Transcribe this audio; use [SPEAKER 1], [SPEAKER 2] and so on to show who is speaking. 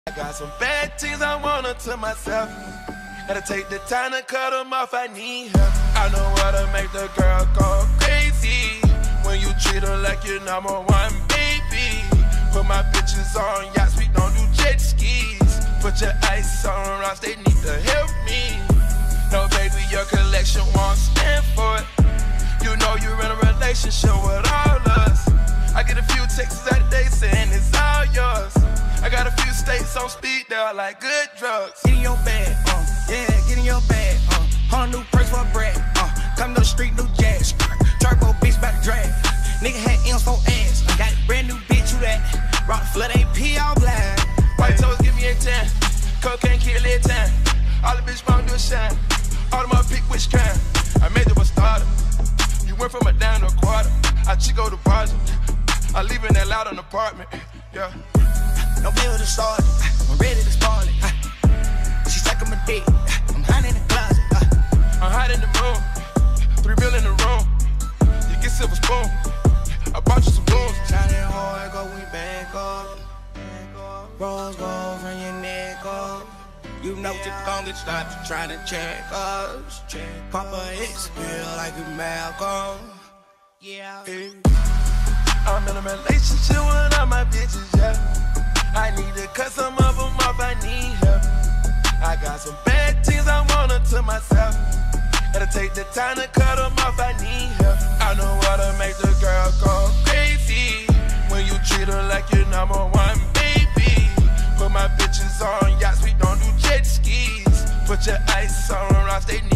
[SPEAKER 1] I got some bad things I want to myself. Gotta take the time to cut them off, I need help. I know how to make the girl go crazy when you treat her like your number one baby. Put my bitches on yachts, we don't do jet skis. Put your ice on rocks, they need to help me. No baby, your collection won't stand for it. You know you're in a relationship with all us. I get a few texts out of day saying it's all yours. I got a few states on speed, they're like good drugs.
[SPEAKER 2] Get in your bag, yeah, get in your bag, Whole new purse for bread, come to the street, new jazz. Turbo bitch about to drag. Nigga had M's for ass. Got a brand new bitch, who that? Rock the flood AP all black.
[SPEAKER 1] White toes give me a 10. Cocaine kill it 10. All the bitch won't do a shine. All of my pick which kind. I made it a starter. You went from a down to a quarter. I Chico the project. I live in that loud an apartment. Yeah.
[SPEAKER 2] No bill to start it. I'm ready to start it. She sucking my dick. I'm hiding in the closet.
[SPEAKER 1] I'm hot in the room. 3 mil in the room. You get silver spoon. I bought you some blues.
[SPEAKER 2] Shining hard, go we back up. Rose gold from your neck up. You know you gon' get stopped trying to check us. Papa X feel like a Malcolm. Yeah.
[SPEAKER 1] I'm in a relationship with all my bitches, yeah. I need to cut some of them off, I need help. I got some bad things I want to myself. Gotta take the time to cut them off, I need help. I know how to make the girl go crazy when you treat her like your number one baby. Put my bitches on yachts, we don't do jet skis. Put your ice on rocks, they